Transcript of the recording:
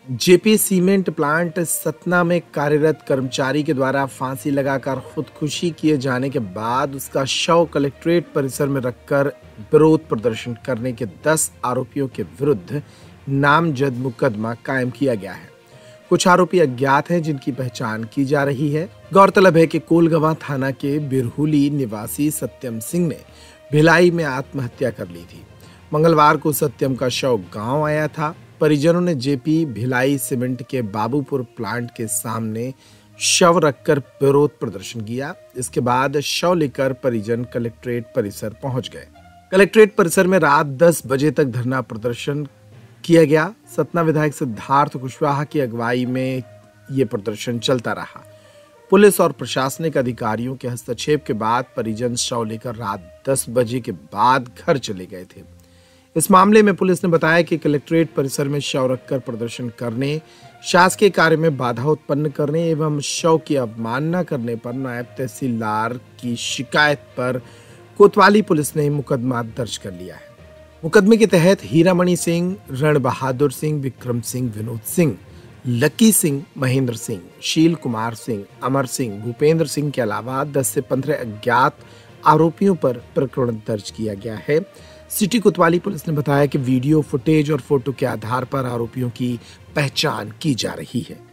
JP cement plant Satna में कार्यरत कर्मचारी के द्वारा फांसी लगाकर खुदकुशी किए जाने के बाद उसका शव कलेक्ट्रेट परिसर में रखकर विरोध प्रदर्शन करने के 10 आरोपियों के विरुद्ध नामजद मुकदमा कायम किया गया है। कुछ आरोपी अज्ञात हैं जिनकी पहचान की जा रही है। गौरतलब है कि कोलगवां थाना के बिरहुली निवासी सत्यम सिंह ने भिलाई में आत्महत्या कर ली थी। मंगलवार को सत्यम का शव गांव आया था। परिजनों ने जेपी भिलाई सीमेंट के बाबूपुर प्लांट के सामने शव रखकर विरोध प्रदर्शन किया। इसके बाद शव लेकर परिजन कलेक्ट्रेट परिसर पहुंच गए। कलेक्ट्रेट परिसर में रात 10 बजे तक धरना प्रदर्शन किया गया। सतना विधायक सिद्धार्थ कुशवाहा की अगुवाई में ये प्रदर्शन चलता रहा। पुलिस और प्रशासनिक अधिकारियों के हस्तक्षेप के बाद परिजन शव लेकर रात 10 बजे के बाद घर चले गए थे। इस मामले में पुलिस ने बताया कि कलेक्ट्रेट परिसर में शव रखकर प्रदर्शन करने, शासकीय कार्य में बाधा उत्पन्न करने एवं शव की अवमानना करने पर नायब तहसीलदार की शिकायत पर कोतवाली पुलिस ने मुकदमा दर्ज कर लिया है। मुकदमे के तहत हीरामणि सिंह, रण बहादुर सिंह, विक्रम सिंह, विनोद सिंह, लकी सिंह, महेंद्र सिंह, शील कुमार सिंह, अमर सिंह, भूपेंद्र सिंह के अलावा 10 से 15 अज्ञात आरोपियों पर प्रकरण दर्ज किया गया है। सिटी कोतवाली पुलिस ने बताया कि वीडियो फुटेज और फोटो के आधार पर आरोपियों की पहचान की जा रही है।